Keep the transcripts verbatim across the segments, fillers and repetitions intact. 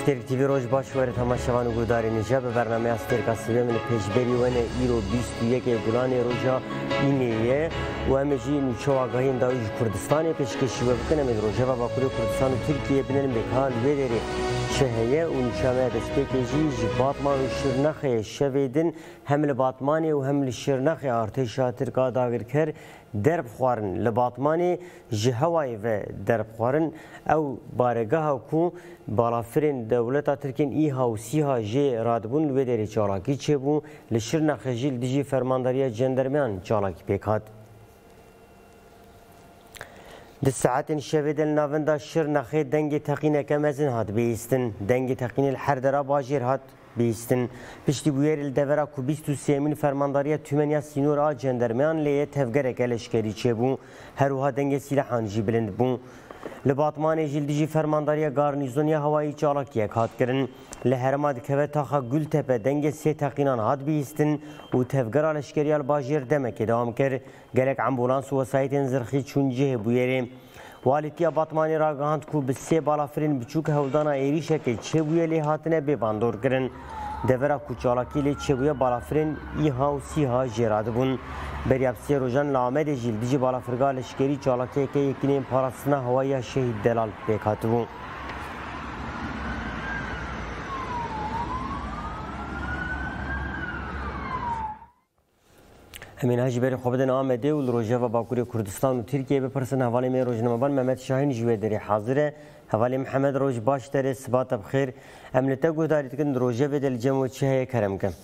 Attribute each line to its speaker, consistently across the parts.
Speaker 1: تیوی روز باش وارد تماشاوان و گوداری نجا به برنامه استرکا سوی من پیشبری ونه ایرو بیست و یک گلان روژا اینیه و همه جی نوچه آگاهی اندایج کردستان پیشکشی و بکنه من روژا و باکوری کردستان و ترکیه بینن بکان ویدری شهیه و نشامه دستپیکی جی باطمان و شرنخه شویدن هم لباطمانی و هم لشرنخه ارتشا ترکا داگر کر درب خوارن لباطمانی جهوای و درب خوارن او بارگاه کو بالافرین دولتا ترکین ایها و سیها جی رادبون لویدری چالاکی چه بو لشرنخه جیل دیجی فرمانداریا جندرمیان چالاکی پیکات د ساعت شوید النافندا شرنخه دنگ تقینه کمزن هات بیستن دنگ تقین الحردرا باجر هات بیستن پشتی بویر الدورا کو بیست و سیمین فرمانداریا تümeniya سینور آ جندرمیان لیه تفگر کلشکری چه بو هروها دنگ سلاحان جی بلند بو لباطمان جلدیجی فرمانداریا گارنیزونیا هوایی چالاکی یک هات کرن لهرما دکوه تاخا گل تپه دنگ سی تقینان هات بیستن و تفگر آلشکریال باجر دمک دوام کر گلک امبولانس و وسایت انزرخی چون جه بویره والدیا باطمانی را گاهند کو به سه بالافرین بچوک هولدانا ایریشه که چه بویه لی هاتنه به باندور کرن دورا کوچالاکی لی چه بویه بالافرین ایها و سیها جراد بون بریاب سی روزان لامد جیل دیجی بالافرگا لشکری چالاکی که یکینین پاراستنا هوایی شهید دلال پیکات بون همین هاجی بری خوبدن آمده و روژه و باکوری کردستان و ترکیه بپرسن حوالی می روزنامه‌بان محمد شاهین جوی داری حاضره حوالی محمد روز باش داره سبات بخیر امنیت گوداریت کن روژه و دل جمع چه کرم کن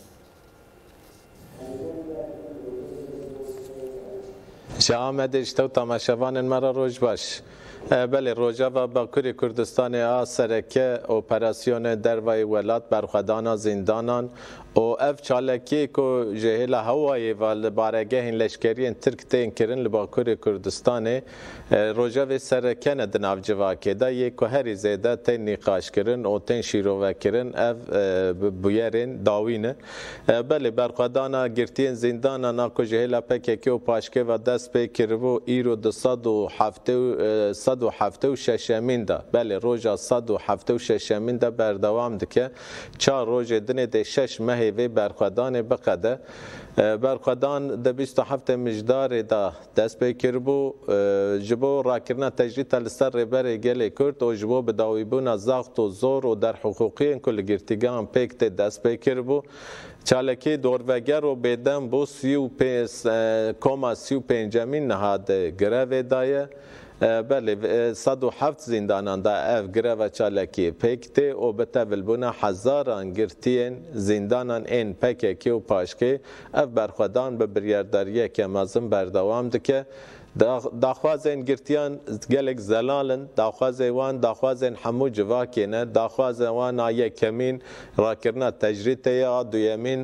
Speaker 2: شامد اشتو تماشاوان مرا روز باش بله روژه و باکوری کردستان آسرکه اپراسیون دروای ولات برخدانا زندانان و اف چالکی کو جهل هوایی و بارگاه لشکری ترک تین کرن لباکوری کردستان روژه و سرکن دناو جواکه دا یک هری زیده تین نقاش کرن و تین شیرو کرن اف بویرین داوینه بله برخدانا گرتین زندانا ناکو جهل پککی و پاشکه و دست پی کرو ایرو دو صد و هفته صد و هفته و ششمین دا بله روژا صد و هفته و ششمین دا بردوام دکه چهار روژ دنه ده شش ماه و برخدان بقده برخدان ده بیست و هفت مجدار دا دست پی کربو جبو راکرنا تجریت لسر ربر گل کرد و جبو بداویبون زاغت و زور و در حقوقی کل گرتگان پیکت دست پی کربو چالکی دوروگر و بیدن بو سی و پیس کما سی و پنجمین نهاد گره دایه بله صد و هفت زندانان دا اف گره چالکی پیکته و بتول بونا هزاران گرتین زندانان این پککی و پاشکی اف برخودان به بریارداریه که مازم بردوام دکه داخوازین گرتیان گلک زلالن داخوازی وان داخوازین حمو جواکینه داخوازی وان آیه کمین راکرنا تجریته یا دویمین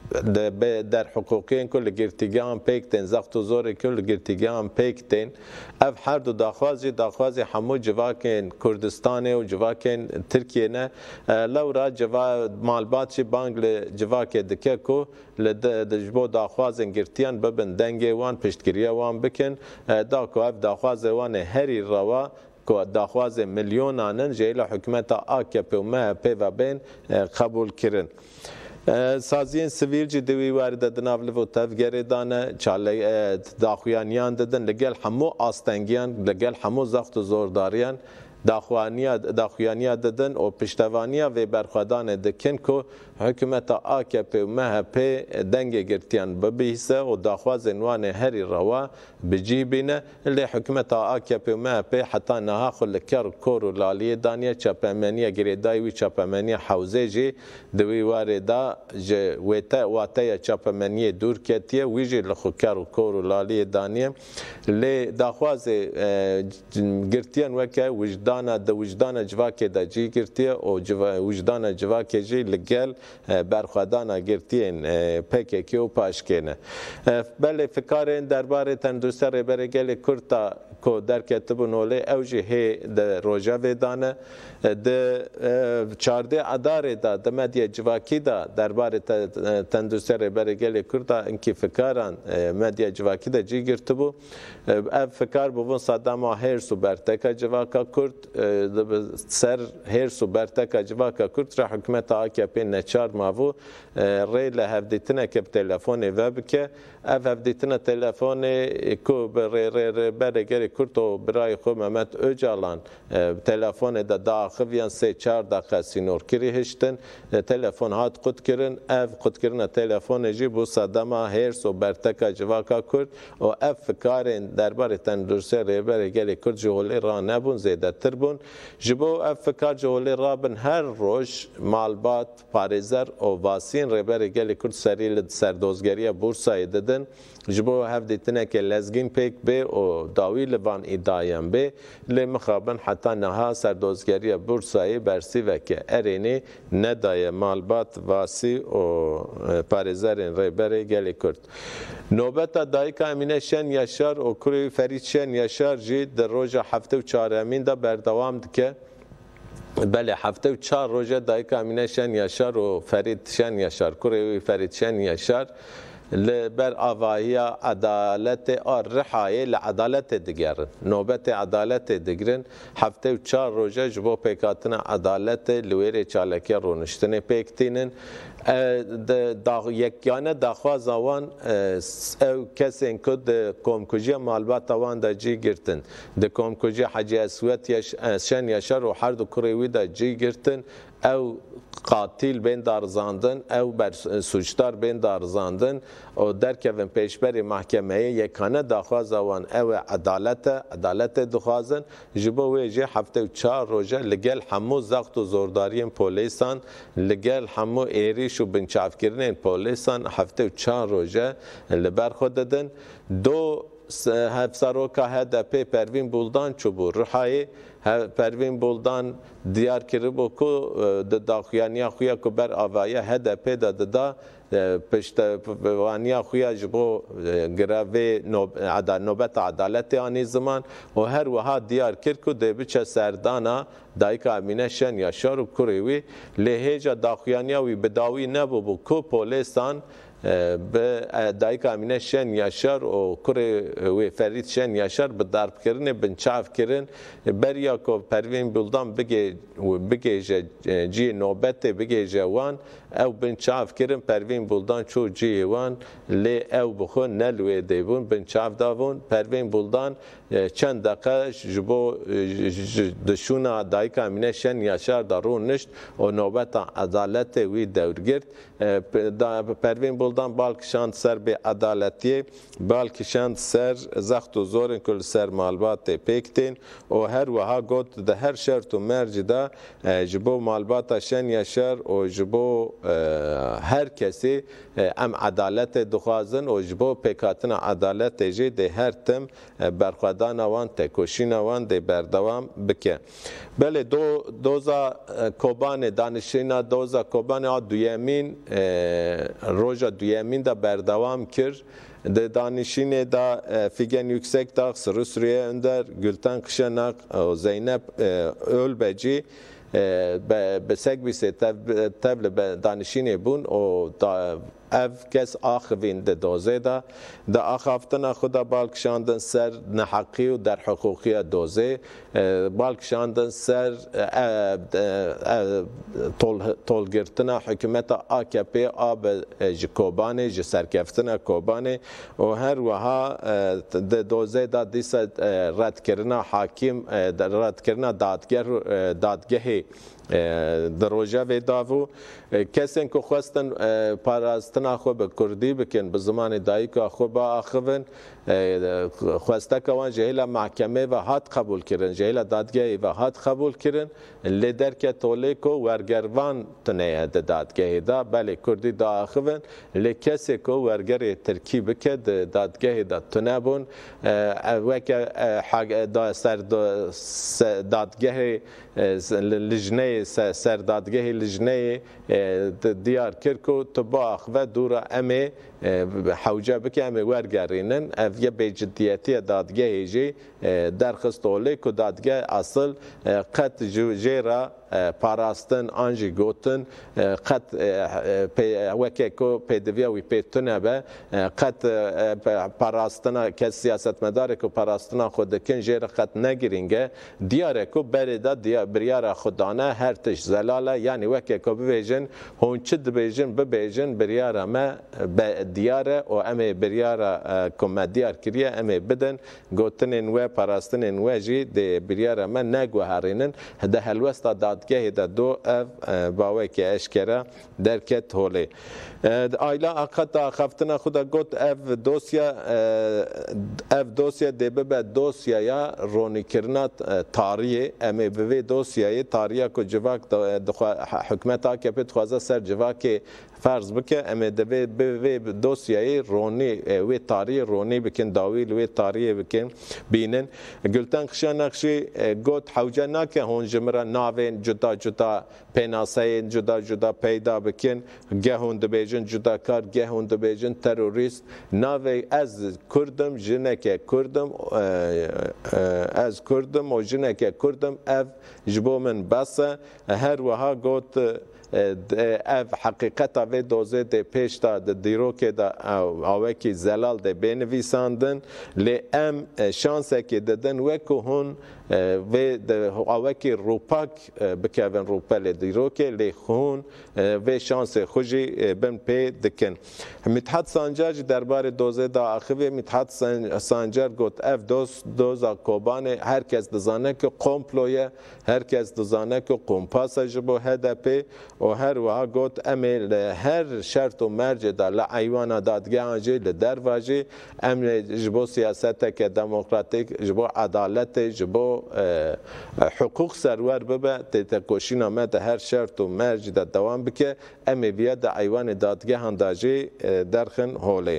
Speaker 2: در حقوقین کل گرتگان پیکتن زخت و زور کل گرتگان پیکتن اف هر دو داخوازی داخوازی حمو جواکین کردستان و جواکین ترکیه نه لورا جوا مالبات چی بانگل جواک دکه کو لدجبو داخوازن گرتیان ببن دنگی وان پشتگیری وان بکن دا کو اف داخواز وان هری روا که داخواز میلیونانن جیل حکومت آکپ و مهپ و بین قبول کرن سازین سویل جی دوی وارد دناو لفو تفگری دانه چاله داخویانیان ددن لگل همو آستنگیان لگل همو زخت و زورداریان داخوانیا داخویانیا ددن و پشتوانیا و برخوادان دکن کو حکومت آکپ و مهپ دنگ گرتیان ببیسه و داخواز انوان هری روا بجیبینه اللي حکومت آکپ و مهپ حتی نها خل کر کور و لالیه دانیه چاپمنیه گریدای وی چاپمنیه حوزه جی دوی واردا ج وتا واتا چاپمنیه دور کتیه ویجی لخو کر کور و لالیه دانیه لی داخواز گرتیان وکه وجدان د وجدان جواکه د جی گرتیه او وجدان جواکه جی لګل برخوادانا گرتین پککی و پاشکنه بله فکرین درباره تندرستی ریبری گلی کرتا کو در کتبون اولی اوجی هی در روژاوی دانه در چارده اداره دا در مدیا جواکی دا درباره تندرستی ریبری گلی کرتا انکی فکران مدیا جواکی دا جی گرتو بو اف فکر بوون صدام هرس و برتکا جواکا کرد سر هرس و برتکا جواکا کرد را حکمت آکپی نچار ماوو ری لهفدیتنه که تلفون وب که اف هفدیتنه تلفون کو بر ری برگری کرد و برای خو محمد اوجالان تلفون دا داخویان سه چهار دقیقه سینور کری هشتن تلفون هات قد کرن اف قد کرن تلفون جی بو صدام هرس و برتکا جواکا کرد و اف فکرین درباره تندرستی ریبری گلی کرد جهولی را نبون زیده تر بون جبو اف فکر جهولی را بن هر روش مالبات پاریزر و واسین ریبری گلی کرد سریل سردوزگری بورسای ددن جبو هف دیتنه که لزگین پیک به و داوی لبان ایدایم به لمخابن حتی نها سردوزگری بورسای برسی و که ارینی ندای مالبات واسی و پاریزرین ریبری گلی کرد نوبت دایکا امینه شن یشار و کروی فرید شن یشار جی در روژ هفته و چهارمین دا بردوام دکه بله هفته و چهار روژه دایکا امینه شن یشار و فرید شن یشار کروی فرید شن یشار لبر آواهی عدالت آر رحایه لعدالت دیگرن نوبت عدالت دیگرن هفته و چهار روژه جبو پیکاتن عدالت لویر چالکی رونشتن پیکتینن یکیانه دخواز آوان او کسی که ده کمکجی مالبات آوان دا جی گرتن ده کمکجی حجی اسویت شن یشار و هر دو کروی دا جی گرتن او قاتل بین دارزاندن او بر سوچدار بین دارزاندن و در کفن پیشبری محکمه یکانه دخواز آوان او عدالت عدالت دخوازن جبو ویجی هفته و چهار روژه لگل همو زغط و زورداری پولیسان لگل همو ایریش و بنچاف کردن پولیسان هفته و چهار روژه لبر خود دادن دو هفساروکا هدپی پروین بولدان چوبو رحایی پروین بولدان دیار کربو کو د داخوانیا خویا کو بر آوایه هدپی دا دا پشت وانیا خویا جبو گراوی نوبت عدالت آنی زمان و هر وها دیار کرد کو دی بچه سردانا دایکا امینه شن یا شارو کروی لهجا داخوانیا وی بداوی نبو بو کو پولیسان به دایکا امینه شن یاشار و کره و فرید شن یاشار به درب کردن بنچاف کردن بریا کو پروین بولدان بگه بگه جی نوبت بگه جوان او بنچاف کردن پروین بولدان چو جی وان لی او بخون نلوی دیبون بنچاف داون پروین بولدان چند دقیقه جبو دشونا دایکا امینه شن یاشار دارون نشت و نوبت عدالت وی دورگرد پروین بولدان بالکشان سر به عدالتی بالکشان سر زخت و زورن کل سر مالبات پیکتین و هر وها گوت ده هر شرط و مرج ده جبو مالبات شن یشر و جبو هر کسی ام عدالت دخوازن و جبو پیکاتن عدالت جی ده هر تم برخوادان وان تکوشین وان ده بردوام بکه بله دو دوزا کوبان دانشینا دوزا کوبان دویمین روژا دویمین دا بردوام کرد ده دانشین دا فیگن yüksek da Suriye Önder Gülten Kışanak Zeynep Ölbeci به سگ بیسه تبل دانشینی بون و اف کس آخوین ده دوزه دا ده آخافتن خدا بالکشاندن سر نحقی و در حقوقی دوزه بالکشاندن سر تولگرتن حکومت آکپی آب جکوبانه جسرکفتن کوبانه و هر وها ده دوزه دا دیس رد کرنا حاکم رد کرنا دادگر دادگهی در روژه و داوو کسین که خواستن پاراستنا خو به کردی بکن به زمان دایکا خو با آخوین خواسته که وان جهیل محکمه و هات قبول کرن جهیل دادگاهی و هات قبول کرن لیدر که تولی که ورگروان تنه دادگاهی دا بله کردی دا آخوین لی کسی که ورگر ترکی بکه دادگاهی دا تنه بون وکه دا سر دادگاهی لجنه سردادگه لجنه دیار کرکو تباخ و دورا امی حوجه بکه امی ورگرینن اف یه بجدیتی دادگه هیجی درخستوله که دادگه اصل قط جیرا پاراستن آنجی گوتن قط وکی کو پیدویا وی پیتونه به قط پاراستنا که سیاست مداره که پاراستنا خود کن جیر قط نگیرینگه دیاره که برده دیا بریار خودانه هر تش زلاله یعنی وکی کو ببیجن هون چد ببیجن ببیجن بریار ما دیاره و امی بریار کم دیار کریه امی بدن گوتنین و پاراستنین و جی دی بریار ما نگو هرینن ده هلوستا دادگه ده دو اف باوی که اشکره درکت هولی آیلا اقتا خفتنا خدا گوت اف دوسیا اف دوسیا دی به دوسیا یا رونی کرنات تاریه امی به دوسیای تاریه کو جواک حکمت ها که پت خوازه سر جواک فرض بکه امی دوی به دوسیای رونی وی تاریه رونی بکن داویل وی تاریه بکن بینن گلتن خشا نقشی گوت حوجه نکه هون جمره ناوین جدا جدا پیناسه جدا جدا پیدا بکن گهون دبیجن جدا کار گهون دبیجن تروریست ناوی از کردم جنکه کردم از کردم و جنکه کردم اف جبو من بسه هر وها گوت اف حقیقتا و دوزه ده پیشتا ده دیروکه ده آوکی زلال ده بینویساندن لی ام شانسه که ددن وکو هون و آوکی روپاک بکوین روپل دیروکه لی خون و شانس خوشی بن پی دکن متحد سانجار دربار دوزه دا آخوی متحد سانجار گوت اف دوز دوزا کوبانه هر کس دزانه که قومپلویه هر کس دزانه که قومپاسه جبو هدپی و هر وها گوت امیل هر شرط و مرج دا لعیوانا دادگه آنجی لدر واجی ام جبو سیاست که دموکراتیک جبو عدالت جبو حقوق سرور ببه تتکوشین آمد هر شرط و مرج دا دوام بکه امی بیا دا عیوان دادگه هنداجی درخن هولی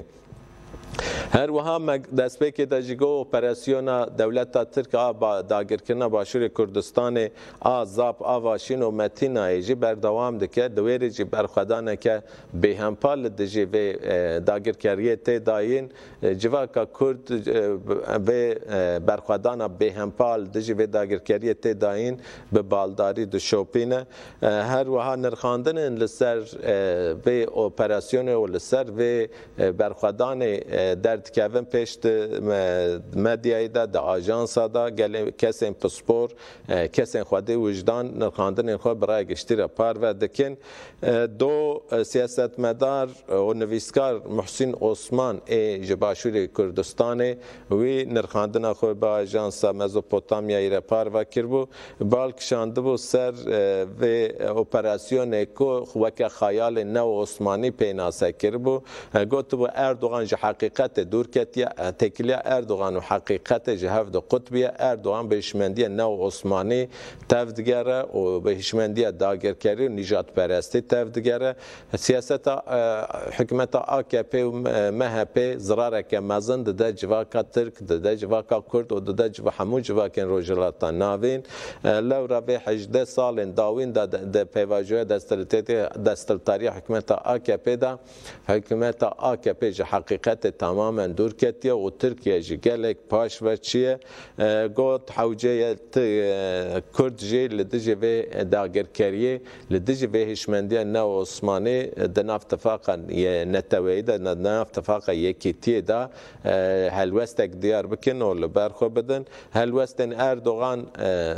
Speaker 2: هر وها دست به که دجیگو اپراسیون دولت ترک آ داگرکرنا باشور کردستان آزاب آواشین و متین ایجی بردوام دکه دویری جی برخدانه که به همپال دجی و داگرکریه تی داین جواکا کرد و برخدانه به همپال دجی و داگرکریه تی داین به بالداری دو شوپینه هر وها نرخاندن لسر و اپراسیون و لسر و برخدانه در تکون پشت مدیای دا دا آژانسا دا گل کسین پسپور کسین خواده وجدان نرخاندن خود برای گشتی را پار و دکن دو سیاست مدار و نویسکار محسن عثمان ای جباشور کردستان وی نرخاندن خود با آژانسا مزوپوتامیا را پار و کربو بالکشانده بو سر و اپراسیون کو وک خیال نو عثمانی پیناسه کربو گوت بو اردوغان حقیقت دور کتیا تکلیه اردوغان و حقیقت جهف دو قطبیه اردوغان به هشمندی نو عثمانی تفدگره و به هشمندی داگرکری و نجات پرستی تفدگره سیاست حکمت آکپی و مهپی ضراره که مزن ده جواکا ترک ده جواکا کرد و ده جوا همون جواکن روجلاتا ناوین لو را به هجده سال داوین ده پیواجوه دستلتاری حکمت آکپی ده حکمت آکپی جه حقیقت تماما دور کتیه و ترکیه جی گلک پاش و چیه گوت حوجه کرد جی لدجه و داگرکریه لدجه و هشمندیه نو عثمانی ده نافتفاقا نتویی ده نافتفاقا یکیتیه ده هلوستک دیار بکن و لبرخو بدن هلوستن اردوغان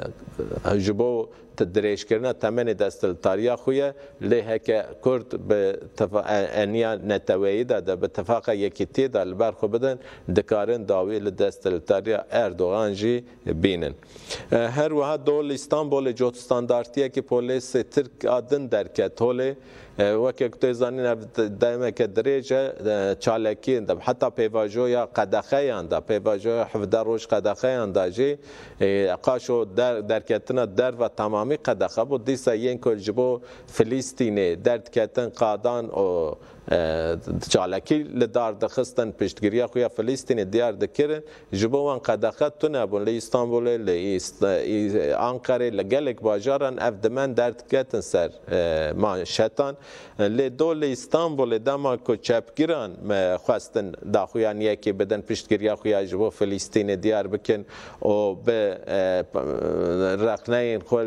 Speaker 2: جبو تدریش کردن تمن دستلتاریا خویه لیه که کرد به انیا نتویی ده به اتفاق یکیتی ده لبرخو بدن دکارن داوی لدستلتاریا اردوغان جی بینن هر وها دول استانبول جوت استاندارتیه که پولیس ترک آدن درکت هوله وەکێک تێزانین دەمێکە درێژە چالەکیین دەب حتا پێواژۆیە قەدەخەیاندا پێواژۆیە حەڤدە ڕۆژ قەدەخەیاندا ژێ قاشۆ دەرکەتنە دەرڤە تەمامی قەدەخە بۆ دیسە یەن کۆ ji bo Filîstînê derdketin qadan û çalekî li dar dixistin piştgiriya xwe ya Filîstînê diyar dikirin ji bo wan qedexe tune bûn li İstanbulê li Ankarê li gelek bajaran ev dimen derdketin ser manşetan lê do li İstanbulê dema ku çepgiran xwestin daxuyan yekê bidin piştgiriya xwe ya ji bo Filîstînê diyar bikin û bi rexneyên xwe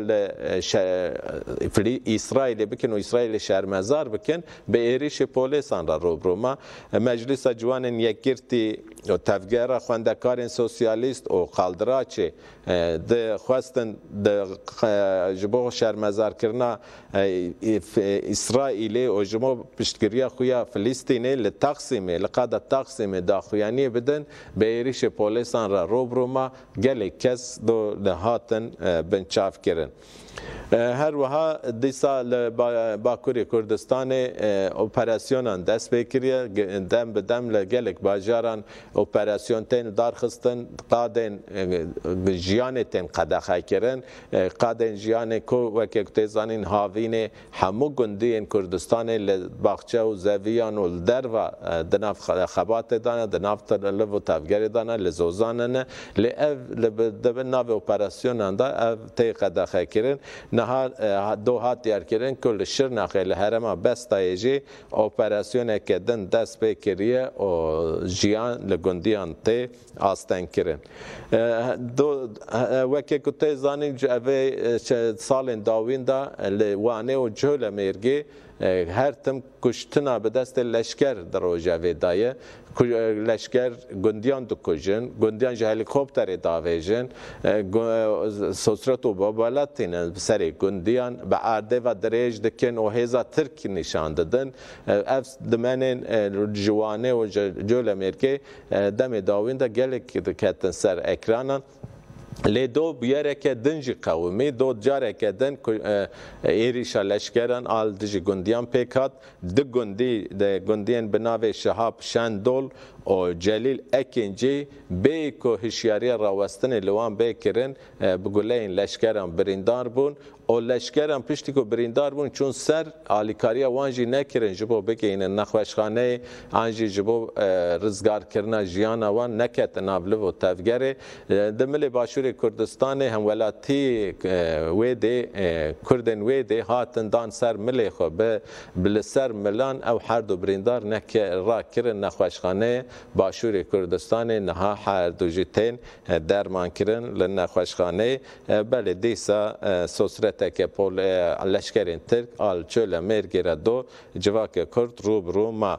Speaker 2: li İsraîlê bikin û İsraîlê şermezar bikin bi êrişê Polesan ra robroma Meclisa Ciwanên Yekgirtî tevgera xwendekarên sosyalîst û qaldiraçê dixwestin ji bo şermezarkirina İsraîlê û ji bo piştgiriya xwe ya Filîstînê li Texsîmê li qada Texsîmê daxuyaniyê bidin bi êrişê Polesan ra robroma gelek kes do li hatin binçavkirin. Her wiha dîsa li Bakurê Kurdistanê operasyonan dest pê kiriye dem bi dem li gelek bajaran operasyon tên darxistin qadên jiyanê tên qedexe kirin qadên jiyanê ku wekê ku tê zanîn havînê hemû gundiyên Kurdistanê li baxçe û zeviyan û li derva di nav xebatê dane di nav liv û tevgerê dane li zozanê ne lê ev dibin navê operasyonan da ev tê qedexe kirin niha do hat diyarkirin ku li Şirnexê li herema Bestayê jî operasyoneke din dest pê kiriye û jiyan li gundiyan tê asten kirin. Wekê ku tê zanîn ji evê salên dawîn da li Wanê û Colemêrgê her tim kuştina bi destê leşker di rojevê daye leşker gundiyan dikujin gundiyan ji helîkopterê davêjin sosret û babalat tîne serê gundiyan bi erdê ve dirêj dikin û hêza Tirk nîşan didin ev dimenên ji Wanê û Colemêrgê demê dawîn de gelek diketin ser ekranan lê do biyereke din jî qewimî do careke din êrîşa leşkeran al dijî gundiyan pêk hat di gundî de gundiyên bi navê Şihab Şendol û Celîl Ekîncî bê ku hişyariya rawestinê li wan bê kirin bi guleyên leşkeran birîndar bûn û leşkeran piştî ku birîndar bûn çûn ser alîkariya wan jî nekirin ji bo bigihînin nexweşxaneyê an jî ji bo rizgarkirina jiyana wan neketin nav liv û tevgerê di milê Başûrê Kurdistanê hemwelatî wê dê Kurdên wê dê hatin dan ser milê xwe bi li ser milan ew her du birîndar rakirin nexweşxaneyê Başûrê Kurdistanê niha her du jî tên dermankirin li nexweşxaneyê belê dîsa sosreteke leşkerên Tirk al Colemêrgê re do civakê Kurd rûbirû ma.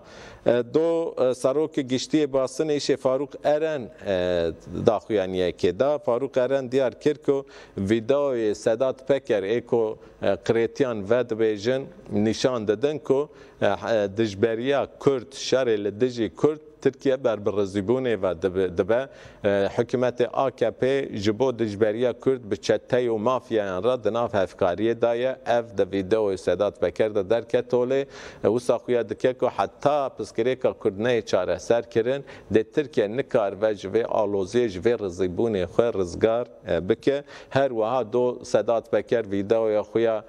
Speaker 2: Do Serokê Giştiyê Basînê îşê Farûq Eren daxuyaniyekê da Farûq Eren diyar kir ku vîdeoyê Sedat Peker ê ku qirêtiyan vedibêjin nîşan didin ku dijberiya Kurd şerê li dijî Kurd Tirkiye ber bi rizîbûnê ve dibe hikûmetê A K P ji bo dijberiya Kurd bi çeteyê û mafyayan re di nav hevkariyê daye ev di vîdeoyê Sedat Peker de derket olê wisa xuya dike ku heta piskirêka Kurd neyê çareser kirin dê Tirkiye nikaribe ji vê aloziyê ji vê rizîbûnê xwe rizgar bike her wiha do Sedat Peker vîdeoya xuya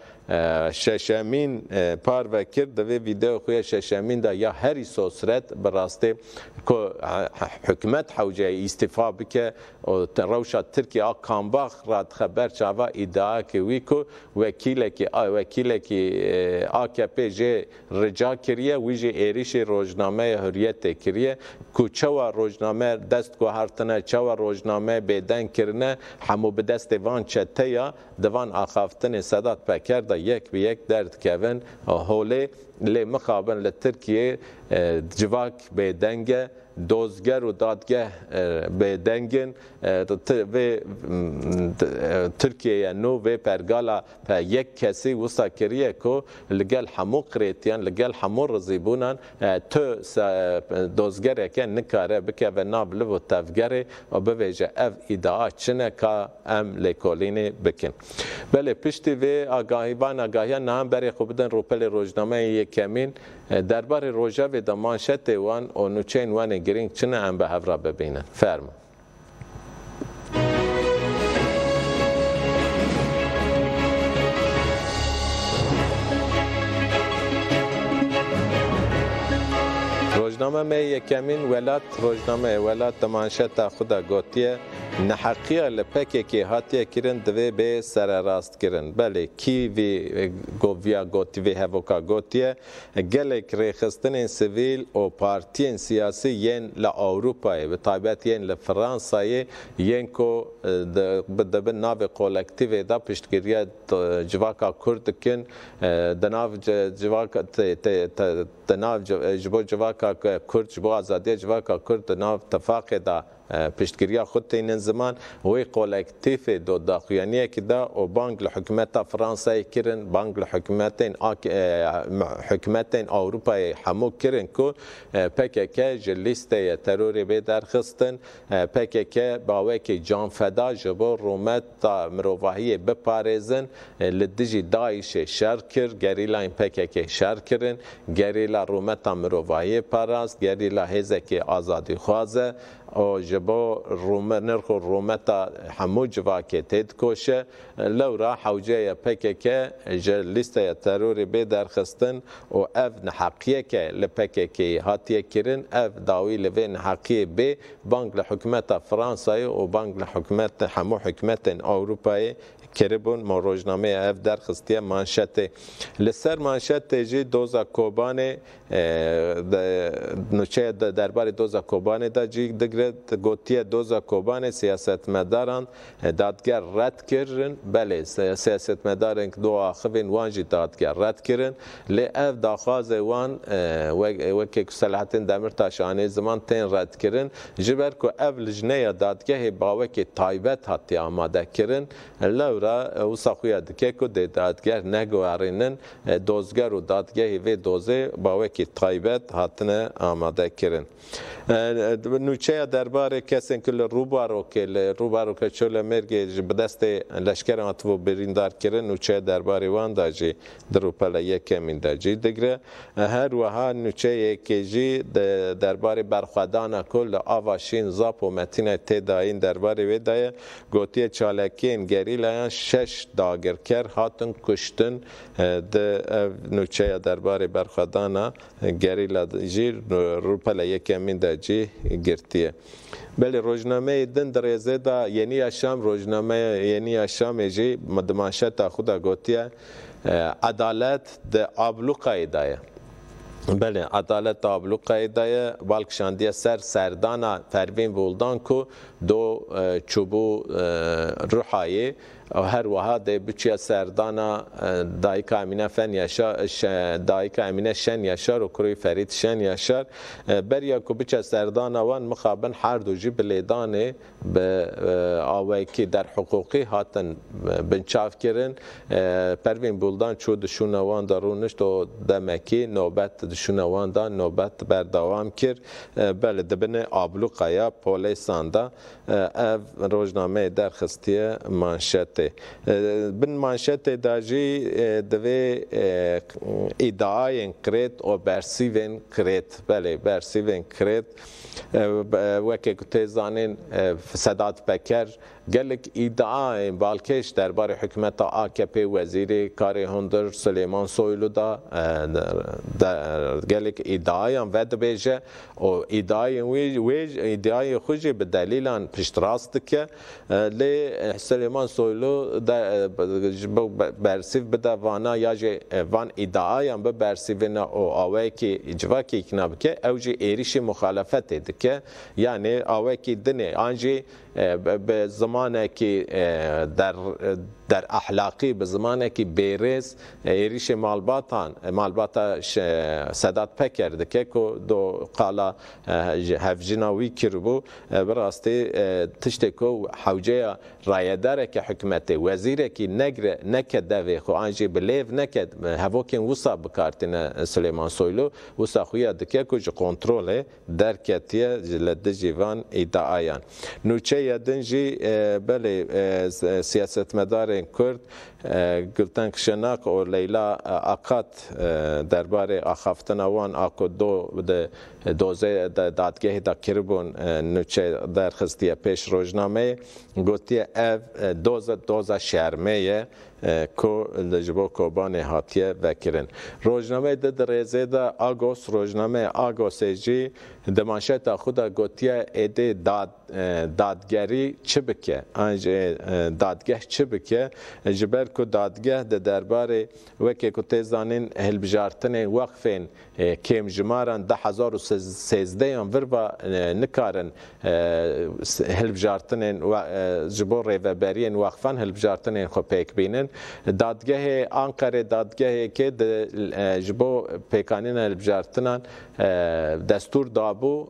Speaker 2: şeşemîn parve kir di vê vîdeo xuya şeşemîn de ya herî sosret bi rastî ku hikûmet hewceyê îstîfa bike û rewşa Tirkiye a Kambax ra dixeber çava îdiayekê wî ku wekîlekî wekîlekî A K P jê rica kiriye wî jî êrişê rojnameya Hurriyetê kiriye ku çawa rojname dest guhertine çawa rojname bêdeng kirine hemû bi destê van çeteya di van axaftinê Sedat Peker de yek bi yek derdikevin holê lê mixabin li Tirkiye civak bêdenge دزگر و دادگه به دنگن و ترکیه نو و پرگالا په یک کسی وسا کریه که لگل همو قریتیان لگل همو رزیبونان تو دزگره که نکاره بکه و نابلو و تفگره و بویجه اف ادعا چنه که ام لیکولینی بکن بله پشتی و آگاهی بان آگاهیان نام بری خوبدن روپل روزنامه یکمین درباره روژه و دمانشت وان و نوچین وان گرینگ چنه ام به هفرا ببینن فرما روزنامه می یکمین ولات روزنامه ولات دمانشت خدا گوتیه نحقیه لپکی که هاتیه کرن دوی به سر راست کرن بله کی وی گویا گوتی وی هفوکا گوتیه گلک ریخستن سیویل و پارتین سیاسی ین لأوروپای به طابعت ین لفرانسای ین کو دبن ناو کولکتیو دا پشتگیریه جواکا کرد کن دناو جواکا دناو جبو جواکا کرد جبو آزادی جواکا کرد دناو تفاق دا پشتگیری خود تین زمان وی کولکتیف دو داخویانیه که دا و بانک لحکومت فرانسای کرن بانک لحکومت حکومت اروپای همو کرن که پکک جلیسته تروری به درخستن پکک باوی که جان فدا جبو رومت تا مروواهی بپارزن لدجی دایش شر کر گریلا این پکک شر کرن گریلا رومت تا مروواهی پاراست گریلا هزه که آزادی خوازه او جبو روم نرخو رومتا همو جواکه تید کوشه لو را حوجه پککه لیسته تروری به درخستن و اف نحقیه که لپککه هاتیه کرن اف داوی لوی نحقیه به بانک لحکمت فرانسای و بانک لحکمت همو حکمت اروپای کربون ما روزنامه اف درخستیه مانشته لسر مانشته جی دوزا کوبانه نوچه درباره دوزا کوبانه دا جی دگره گوتیه دوزا کوبانه سیاست مداران دادگر رد کردن بله سیاست مداران دو آخوین وانجی دادگر رد کردن لی اف داخواز وان وکی صلاحتین دمرتاشانه زمان تین رد کردن جبر که اف لجنه دادگه باوکی تایبت حتی آماده کردن لورا و ساخویا دکه که دادگر نگوارینن دوزگر و دادگه و دوزه باوکی تایبت حتنه آماده کردن نوچه درباره کسی که روبارو که روبارو که چول مرگی بدست لشکر آتو بریندار کردن نوچه درباره وان داجی دروپل یکمین داجی دگره هر وها نوچه که جی درباره برخوادان کل آواشین زاپ و متین تداین درباره ویدای گوتی چالکین گریلا شش داگرکر هاتن کشتن د نوچه درباره برخوادان گریلا جی روپل یکمین داجی گرتیه بله روزنامه دن درزه دا یعنی اشام روزنامه یعنی اشام جی مدمانشت خدا گوتیه عدالت د آبلو قایدایه بله عدالت آبلو قایدایه بالکشاندیه سر سردانا پروین بولدان کو دو چوبو روحایه و هر وها ده بچه سردانا دایک امینه فن یاشار دایک امینه شن یاشار و کروی فرید شن یاشار بریا کو بچه سردانا وان مخابن هر دو جی بلیدانه به آوایی که در حقوقی هاتن بنچاف کرن پروین بولدان چو دشونه وان دارونشت و دمکی نوبت دشونه وان دا نوبت بردوام کرد بله دبنه آبلو قیا پولیسان دا روزنامه درخستیه مانشته بن مانشت داجی دوی ادعای کرد و برسیون کرد بله برسیون کرد وکی کتی زانین سادات بکر گلک ادعای بالکش درباره حکمت آکپی وزیر کاری هندر سلیمان سویلو دا گلک ادعای ود بیجه و ادعای ویج ادعای خوشی به دلیلان پشت راست که لی سلیمان سویلو برسیف بده وانا یا جه وان ادعای هم به برسیف نه او آوه که اجوا که اکناب که او جه ایریش مخالفت ده که یعنی آوه که دنه آنجه به زمانه که در در احلاقی به زمانه که بیرز ایریش مالباتان مالباتا سادات پکر دکه کو دو قالا هفجناوی کربو براستی تشته کو حوجه رایداره که حکمت وزیره که نگر نکد دوی خو آنجی بلیو نکد هواکن وسا بکارتن سلیمان سویلو وسا خویا دکه کو جو کنترل درکتیه لده جیوان ایداعیان نوچه یدنجی بله سیاست مدار کرد گلتن کشناک و لیلا آقات درباره آخافتن وان آکو دو دوزه دادگاه دا کربون نوچه درخستی پیش روزنامه گوتی اف دوزه دوزه شرمه کو لجبو کوبان هاتیه وکرن روزنامه د درزه دا آگوست روزنامه آگوست جی دمانشت خدا گوتیه ایده داد دادگری چه بکه انج دادگاه چه بکه جبر کو دادگاه د درباره وکی کو تزانین هلبجارتن وقفین کم جمارن ده هزار و سیزده ام وربا نکارن هلبجارتن جبر ریوبرین وقفن هلبجارتن خو پیک بینن دادگاه آنکره دادگاه که جبو پیکانین هلبجارتنان دستور دابو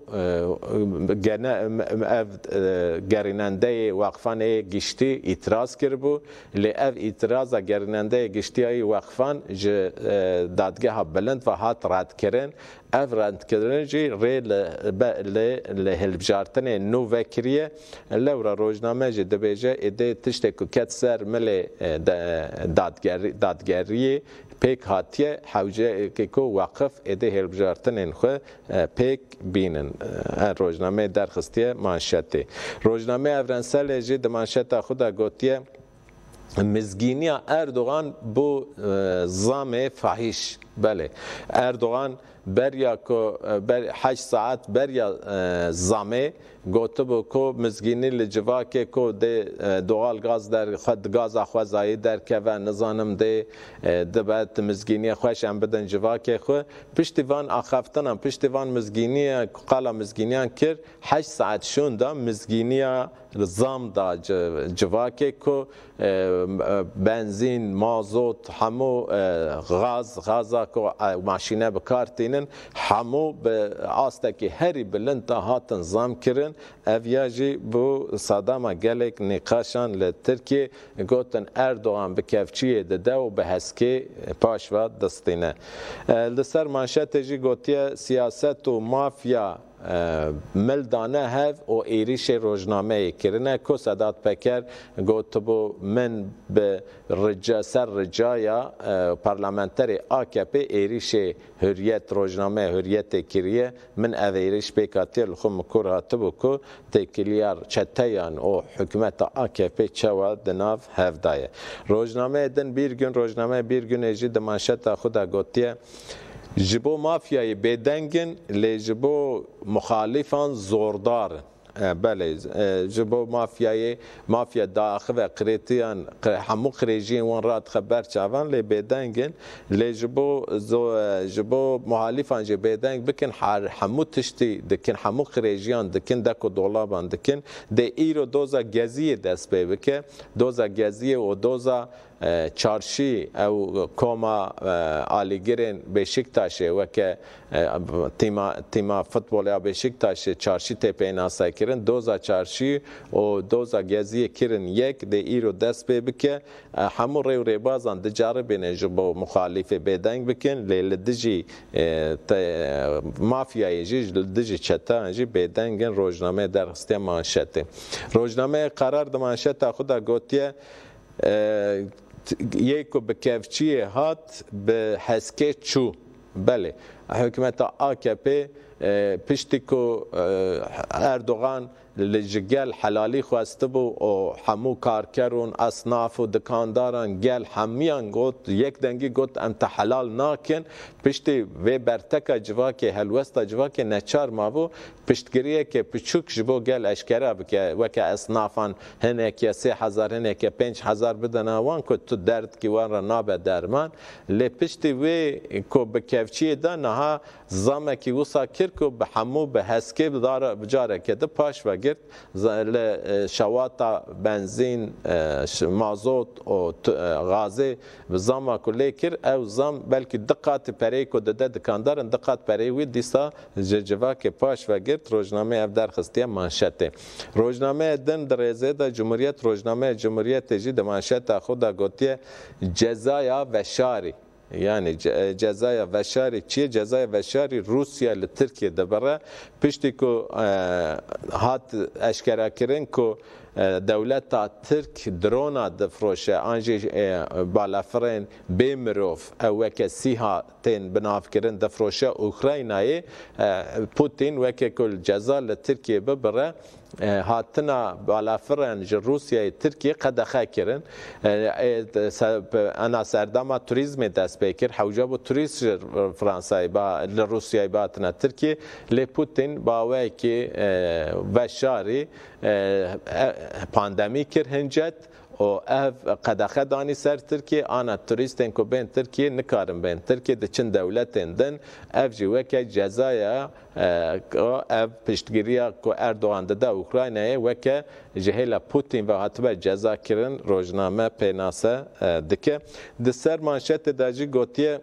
Speaker 2: گریننده وقفان گشتی اعتراض کربو لی اف اعتراض گریننده گشتی ای وقفان دادگاه بلند و هات رد کرن اف رد کردن جی ری لهلبجارتن نو وکریه لورا روزنامه جی دبیجه ایده تشته که کت سر مل دادگری دادگری پیک هاتیه حوجه که کو وقف ایده هلبجارتن خو پیک بینن روزنامه درخستیه مانشته روزنامه افرنسل جی د مانشته خدا گوتیه مزگینی اردوغان بو زام فاحش بله اردوغان بریا کو بر هشت ساعت بریا زامه گوتبو کو مزگینی لجواکه کو ده دوال گاز در خود گاز خوازایی در که و نظانم ده دبت مزگینی خوش ام بدن جواکه خو پشتیوان آخفتنم پشتیوان مزگینی قالا مزگینیان کر هشت ساعت شون دا مزگینی زام دا جواکه کو بنزین مازوت همو غاز غازا کو ماشینه بکارتینن همو به آستکی هری بلند هاتن زام کرن اویاجی بو صدام گلک نقاشان لترکیه گوتن اردوغان به کفچیه ده و به هسکی پاش و دستینه لسر مانشت جی گوتیه سیاست و مافیا ملدانه هف و ایریش روزنامه کرنه کو سادات پکر گوتبو من به رجا سر رجایا پارلمانتری آکپ ایریش هریت روزنامه هریت کریه من او ایریش بکاتیر خم کراتبو کو تکلیار چتیان و حکومت آکپ چوا دناف هف دایه روزنامه دن بیرگن روزنامه بیرگن ایجی دمانشت خدا گوتیه جبو مافیای بدنگن لی جبو مخالفان زوردار بله جبو مافیای مافیا داخل و قریتیان همو خریجین وان رات خبر چاوان لی بدنگن لی جبو جبو مخالفان جی بدنگ بکن همو تشتی دکن همو خریجیان دکن دکو دولابان دکن ده ایرو دوزا گزی دست بی بکه دوزا گزی و دوزا چارشی او کوما آلیگرین بشکتاشه و که تیما تیما فوتبال یا بشکتاشه چارشی تپه ناسای کرن دوزا چارشی و دوزا گزی کرن یک ده ایرو دست به بکه همو ریو ریبازان دجاره بینه جبو مخالف بدنگ بکن لیل دجی مافیای جی دجی چتا جی بدنگن روزنامه درخسته مانشته روزنامه قرار د مانشته خدا گوتیه یکو به کفچیه هات به حسکه چو بله حکومت آکپ پشتی کو اردوغان لجگل حلالی خواسته بو و همو کارکرون اصناف و دکانداران گل همیان گوت یک دنگی گوت انت حلال ناکن پشتی و برتکا جواک هلوستا جواک نچار ما بو پشتگریه که پچوک جبو گل اشکره بکه وکه اصنافان هنه که سه هزار هنه که پنج هزار بدن آوان که تو درد که وان را نابه درمان لی پشتی و که بکفچی ده نها زامه که وصا کر که به همو به هسکه بجاره که ده پاش و وگرت شواتا بنزین مازوت و غازه زاما کلی کر او زام بلکه دقات پری کو دده دکاندارن دقات پری وی دیسا جوا که پاش وگرت روزنامه اف درخستی مانشته روزنامه دن درزه دا جمهوریت روزنامه جمهوریت جی د مانشته خود گوتی جزایا و شاری yani cezaya veşari çiye cezaya veşari Rusya ile Türkiye de bara pişti ku hat eşkera kirin ku devleta Türk drona difroşe anji balafren bemirov ew weke siha tên binavkirin difroşe Ukraynayê Putin weke kul ceza li Türkiye bibire هاتنا بالافرن ج روسیه ترکیه قدخه کرن انا سردما توریسم دست بکر حوجب توریست فرانسای با روسیه باتنا ترکیه لی پوتین باوی که وشاری پاندمی کر هنجت و اف قدخه دانی سر ترکیه آنا توریستن کو بین ترکیه نکارن بین ترکیه د چند دولتن دن اف جوه که جزایا اف پشتگیریا کو اردوغان ده اوکراینای وکه جهیلا پوتین و حتبه جزا کرن روزنامه پیناسه دکه د سر مانشت داجی گوتیه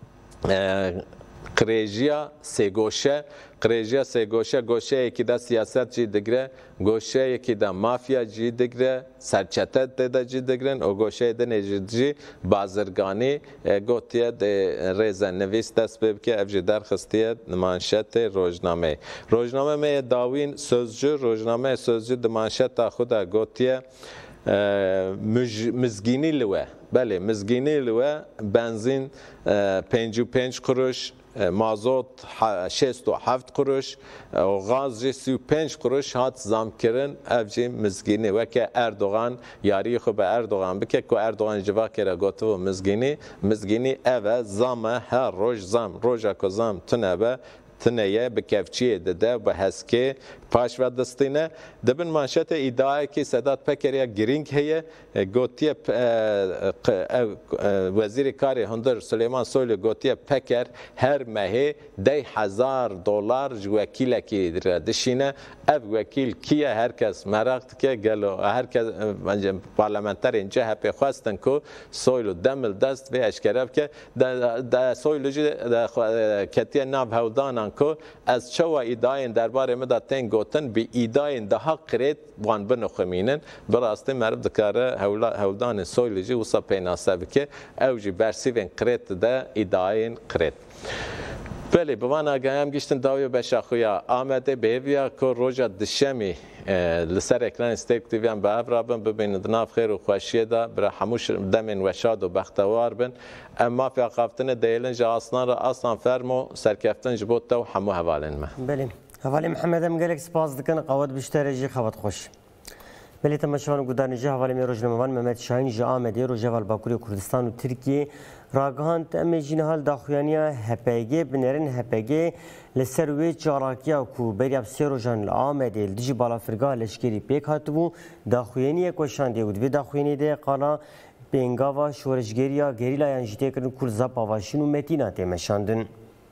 Speaker 2: قریجیا سیگوشه قریجیا سیگوشه گوشه یکی دا سیاست جی دگره گوشه یکی دا مافیا جی دگره سرچته دا جی دگرن و گوشه دا نجد جی بازرگانی گوتیه دا ریزه نویس دست بب که افجی درخستیه مانشت روزنامه روزنامه می داوین سوزجو روزنامه سوزجو دا مانشت خود گوتیه مزگینی لوه بله مزگینی لوه بنزین پنج و پنج قروش مازوت شصت و هفت قروش و غاز سی و پنج قروش هات زام کردن افجی مزگینی و که اردوغان یاری خو به اردوغان بکه که اردوغان جوا کرده گوته و مزگینی مزگینی اوه زامه هر روز زام روزا که زام تنه به تنیه به کفچیه داده به هسکه پاش و دستینه دبن مانشت ادعای که سادات پکریا گرینگ هیه گوتیه وزیر کاری هندر سلیمان سویل گوتیه پکر هر ماهی ده هزار دلار وکیل کی دشینه اف وکیل کیه هر کس مراقت که گلو هر کس پارلمانتر اینجا هپی خواستن که سویل دمل دست و اشکراب که ده سویل جی کتیه ناب هودانان که از چوا ادعای درباره مدتن گوتن به ادعای ده قرید وان بنخمینن براسته مرد دکاره هودان سویلجی وسا پیناسه بکه اوجی برسیون قرید ده ادعای قرید بله بوان آگاهم گشتن داوی بشاخویا آمده بیویا که روژا دشمی لسر اکران استیک تیویان به افرابن ببیند ناف خیر و خوشیه دا برا هموش دمین وشاد و بختوار بن اما فی اقافتن دیلن جا اصلا را اصلا فرمو سرکفتن جبوت تا و همو حوالین ما
Speaker 1: بله حوالی محمد هم گلک سپاس دکن قواد بیشتر جی خواد خوش بله تماشاوان گودان جی حوالی می روزنامه‌وان محمد شاهین جا آمده روزاوال باکوری کردستان و ترکیه راگهاند امی جنحال داخویانیا هپیگی بنرین هپیگی لسر وی چاراکیا کو بریاب سیروجان آمده لدیجی بالا فرگاه لشکری پیک هاتبو داخویانی کوشانده بود و داخویانی ده قانا بینگاوا شورشگریا گریلا یانجیته کردن کل زباواشین و متینات مشاندن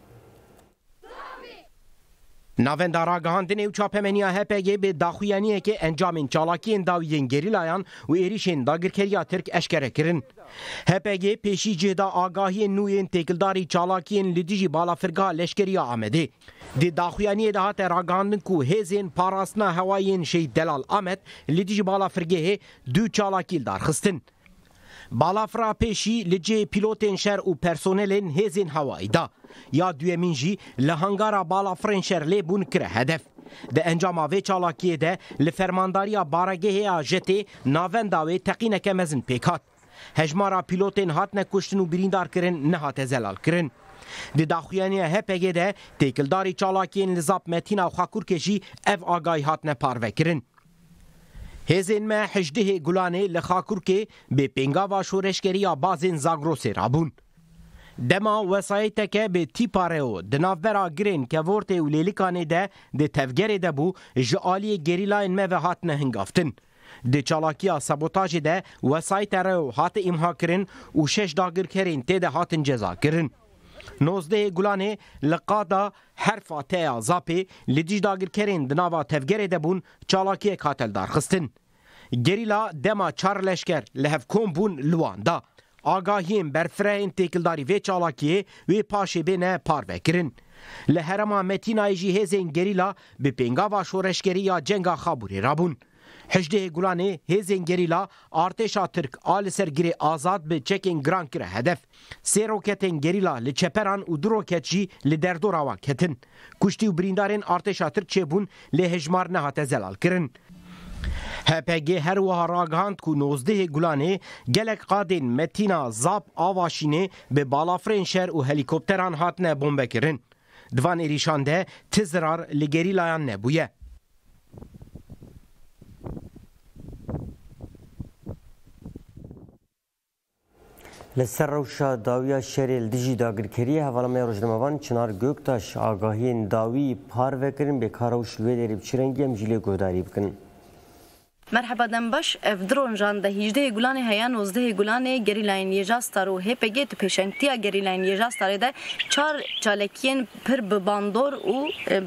Speaker 3: ناوەندا ڕاگەهاندنێ و چاپەمەنیا هەپێگێ بێ داخویانیەکێ ئەنجامین چالاکیên dawiyên گێریلایان و ێریشên dagirkeriya Tirk eşkere kirin. هەپێگێ پێشی جێدا ئاگاهiyên nû yên têkildarî çalakiyên li dijî balafirgeha leşkeriya Amedê. Di daxuyaniyê de hate ragihandin ku hêzên parastina hewayên Şeyh Delal Amed li dijî balafirgehê du çalakî darxistin. Balafira pêşî li cê pîlotên şer û personelên hêzên hewayî da. Ya duyemîn jî li hangara balafirên şer lê bûn kire hedef. Di encama vê çalakiyê de li fermandariya baregehê jetê navenda wê teqîneke mezin pêk hat. Hejmara pîlotên hatine kuştin û birîndarkirin nehate zelal kirin. Di daxuyaniya H P G de têkildarî çalakiyên li zap Metîna Xakurkê jî ev agahî hatine parvekirin. Hêzên me hejdehê Gulanê li Xakurkê bê pêngava şoreşgeriya bazên Zagrosê rabûn. Dema wesayeteke bê tîpareo di navbera girên kevortê û lêlikanê de di tevgerê de bû ji aliyê gerîlayên me ve hatine hingaftin. Di çalakiya sabotajê de wesayeta reo hate îmha kirin û şeş dagirkerên tê de hatin ceza kirin. نوزده گلانه لقادا حرفا تیا زاپی لدیج داگرکرین دناوا تفگره دبون چالاکی کاتل دارخستن. گریلا دما چار لشکر لهفکون بون لواندا. آگاهیم برفرین تکلداری و چالاکیه و پاشه بینه پارو کرن. لهرما متینای جی هزین گریلا به پنگاوا شورشگری یا جنگا خابوری رابون. هجده گلانه هزین گریلا ارتشا ترک آل سرگیری آزاد به چکین گران کره هدف. سه روکتین گریلا لچپران و دو روکت جی لدردو راوا کتن. کشتی و بریندارین ارتشا ترک چه بون لهجمار نهات زلال کرن. هپگی هر وها راگهاند کو نوزده گلانه گلک قادین متینا زاب آواشینه به بالافرین شهر و هلیکوپتران هاتنه بمبه کرن. دوان ایریشانده تزرار لگری لایان نبویه.
Speaker 1: لسر روشا داویا شریل دیجی داگرکری حوالمه روزنامه‌وان چنار گوکتاش آگاهی داوی پار وکرین به کاروش لوی دریب چرنگی هم جلی گوداری بکن.
Speaker 4: مرحبا دنباش افدرون جان ده هجده گلانه هیا نوزده گلانه گریلاین یجاستارو هپگی تو پیشنتیا گریلاین یجاستاره ده چار چالکین پر بباندور و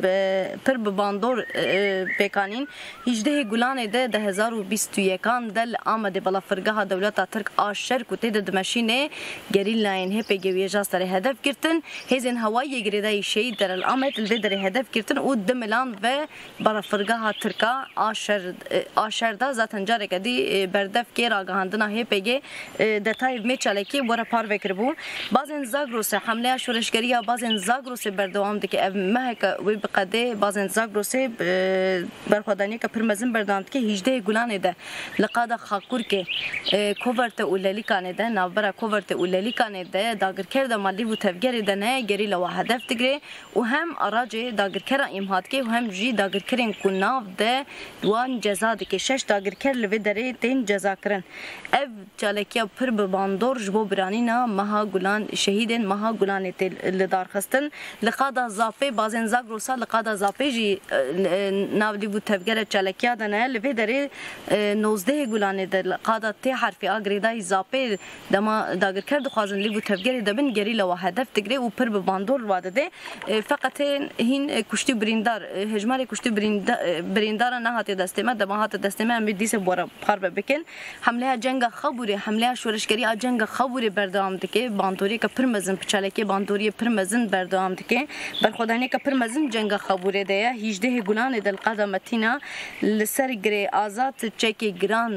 Speaker 4: پر بباندور پیکانین هجده گلانه ده ده هزار و بیست و یکان دل آمده بلا فرگاه دولتا ترک آشر کتی ده دمشینه گریلاین هپگی یجاستاره هدف گرتن هزین هوایی گریدای شید در الامت الوی در هدف گرتن و دملان و بلا فرگاه ترکا آشر آشر da zaten carek edi berdef ki ragahndina hepege detay me çaleki wara par vekir bu bazen Zagros hamleya şoreşgeriya bazen Zagros berdewam dike ev mehka ve biqade bazen Zagros berxwadani ka pirmezin berdewam dike hijde gulan ede laqada khakur ke koverte uleli kanede navbara koverte uleli kanede dagirker de mali bu tevger de ne geri la hedef digre و هم araje dagirkera imhat ke hem ji dagirkerin kunav de duan ceza dike şeş dagirker li dere ten ceza kirin ev çalekiya pir bi bandor ji bo biranîna meha gulan şehîdên meha gulanê tê li darxistin li qada zapê bazên Zagros'a li qada zapê jî navlî bû tevgera çalekiya de ne li vê derê nozdehê gulanê de li qada tê harfê a girêdayî zapê dema dagirker dixwazin lî bû tevgerê de bin gerî li hedef digre û pir bi bandor vadide فقط هین کشتی بریندار هجماری کشتی بریندار نه هاتی دستمه دم هات دستمه هم دیسه بورا خراب بکن حمله جنگ خبری حمله شورشگری جنگ خبری بردام دکه باندوری که پرمزن پچالکی باندوری پرمزن بردام دکه برخودانی که پرمزن جنگ خبری ده هجده گلان دل قدمتینا لسر گری آزاد چکی گران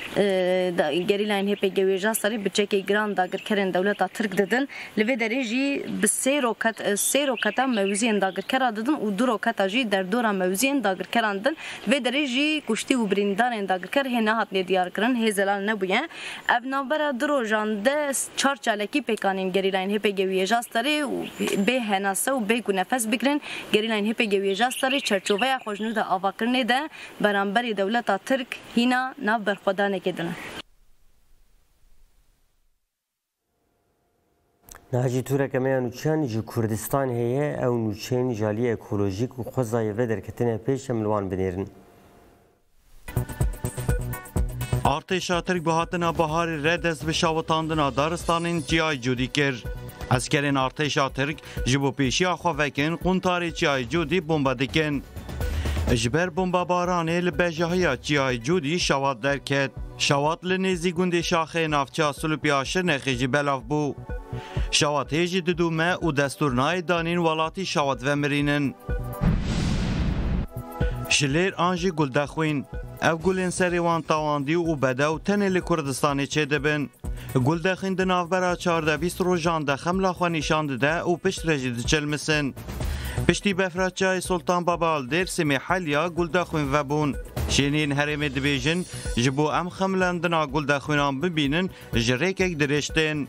Speaker 4: گریلاین هپی گویجا سری بچکی گران داگر کرن دولت ترک ددن لوی درجی بسیرو کت سیرو کت موزین داگر کردن و دو روکت جی در دورا موزین داگر کردن و درجی کشتی و بریندارن داگر کرد هی نهات ندیار کردن هی زلال نبوده. ابنابرا درو جانده چهار چالکی پیکانین گریلاین هپی گویه جاستری و به هناسه و به نفس بگیرن گریلاین هپی گویه جاستری چرچوبه خوشنود آواکرنه ده برانبری دولت ترک هینا ناو برخودانه کدن.
Speaker 1: نهجی توره که میان نوچان جو کردستان هیه او نوچین جالی اکولوژیک و خوزای و درکتنه پیش ملوان بنیرن.
Speaker 5: ارتشا ترک به هاتنا بهار ردز به شاوتاندنا دارستانین جیای جودی کر. اسکرین ارتشا ترک جبو پیشی آخوا وکن قنطاری جیای جودی بمبا دکن. اجبر بمبا بارانه لبجاهی جیای جودی شواد درکت. شواد لنزی گنده شاخه نافچا سلوپی آشر نخیجی بلاف بو. شواد هیجی ددومه و دستورنای دانین ولاتی شواد ومرینن. شلیر آنجی گلدخوین. او گلین سریوان تاواندی و بدو تنه لکردستانی چه دبن. گلدخین دناف برا چارده بیست روژان دخم لاخوا نشاند ده و پشت رجید چلمسن. پشتی بفرات جای سلطان بابال در سمی حالیا گلدخوین وبون. شینین هرم دبیجن جبو ام خملندنا گلدخوینان ببینن جریک اک درشتن.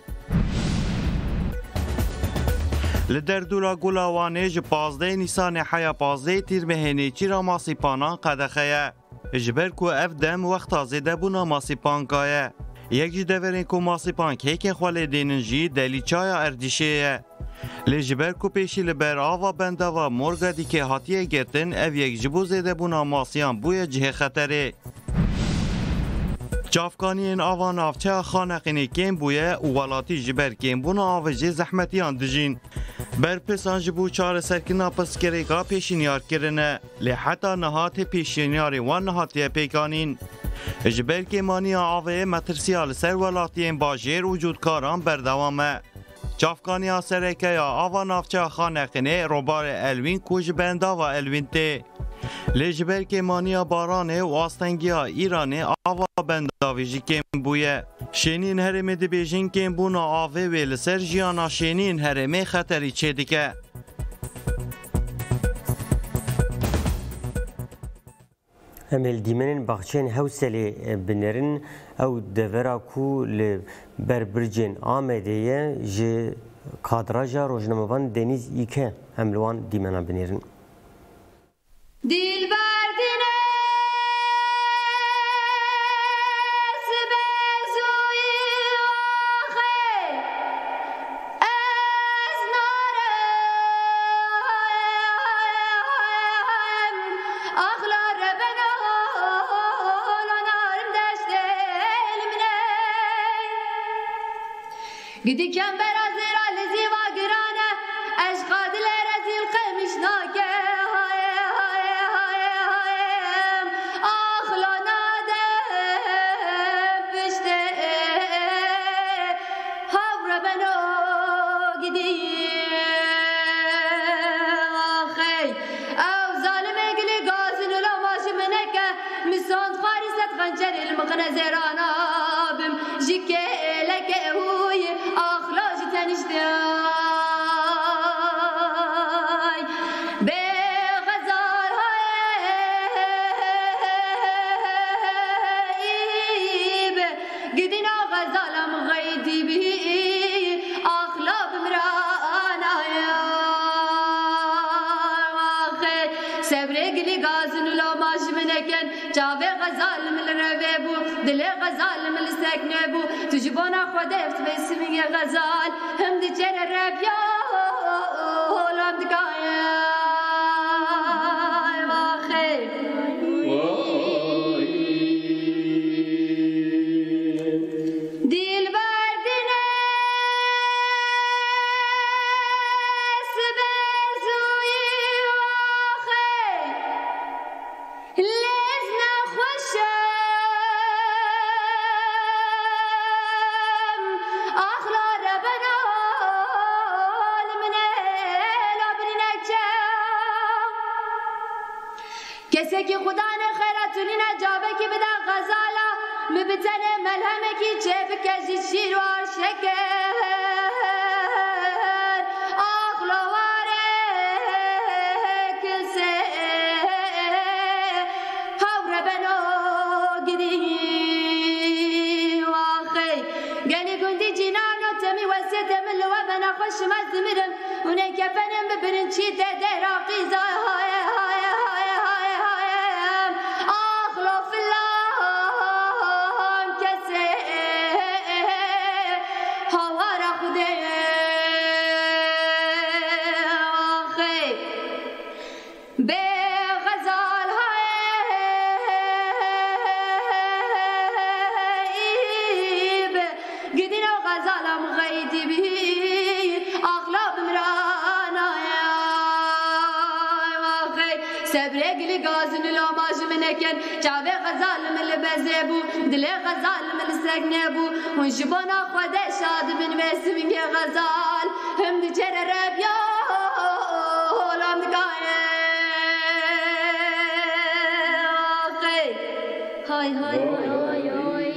Speaker 5: لدر دولا گلاوانه ج پازده نیسان حیا پازده تیر مهنی چی را ماسیپانان قدخه اجبر کو اف دم وقت تازه بونا ماسیپان کایه یک جی دورین کو ماسیپان که که خواله دینن جی دلی چای اردیشه لجبر کو پیشی لبر آوا بنده و مرگا دی که حاتیه گرتن اف یک جبو زیده بونا ماسیان بوی جه خطره Çavkaniyên ava navçeya xaneqînê kêm bûye û welatî ji ber kêmbûna avê jê zehmetiyan dijîn. Berpisan ji bo çareserkirina pirsgirêka pêşîniyar kirine, lê heta niha tê pêşîniyarê wan nehatiye pêkanîn. Ji ber kêmaniya avê metirsiya li ser welatiyên bajêr û cûdkaran berdewam e. Çavkaniya serekeya ava navçeya xaneqînê robarê Elwîn ku ji bendava Elwîn tê. Lê ji ber kêmaniya baranê û astengiya Îranê ava bendavî jî kêm bûye. Şêniyên herêmê dibêjin kêmbûna avê wê li ser jiyana şêniyên herêmê xeterî çêdike.
Speaker 1: Em ê li dîmenên baxçeyên Hewselê binerin ew devera ku li ber bircên Amedê ji kadraja rojnamevan Deniz İlke em li wan dîmena binêrin.
Speaker 6: Gidiken berazir alizi va girane eşkad ile rezil kaymış nake haye haye haye hayem ahlana de pişte havra beno gidiyem ahey ev zalim egli gazin ula maşı meneke misand fariset gancer il mıkne zerana bim jike leke huye ahlaj teniştay be gazal hayb gidina gazalam gaydi bi ahlab mrana ya sebregli gazın la majmeneken çave gazal mil revebu dile gazal mil seknebu tujbona khadeft besmi gazal hem de çere rap ya olam dikaya vaxe dil verdine sebezuyi vaxe lezna khoşem akhlar bana limne labrinekçe keseki khuda ne khairatulina jabe ki bida gazala mübtene melheme ki çebke şir var şeker akhlavare kese havre beno gidi واخي قالي كنتي جنانو تمي وسيت من لو بنا خش مزمرم ونك فنم ببرنشي تدراقي زاي هاي هاي هاي هاي هاي اخلو في الله كسي هوارا خدي واخي بغزال هايب قدنا غزالم غيدي به اغلب مرانا يا واخي سبرق لي غازن لو ماش منكن جابي غزال من البزيبو دلي غزال من السكنبو ونجبنا خدا شاد من مسمك غزال هم دي جرب يا لام دقايا هاي هاي هاي هاي هاي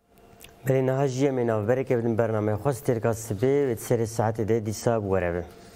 Speaker 1: بلين هاجية من أخبارك ابن برنامج خاص تلك السبب وتسير الساعات دي دي ساب وربه